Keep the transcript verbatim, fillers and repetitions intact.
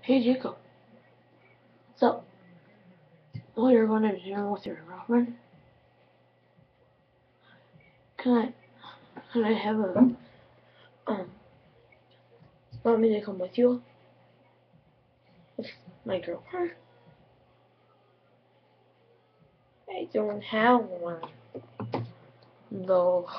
Hey Jacob, what's up? Oh, you're going to dinner with your girlfriend? Can I, can I have a, um, want me to come with you? With my girlfriend? I don't have one. Though.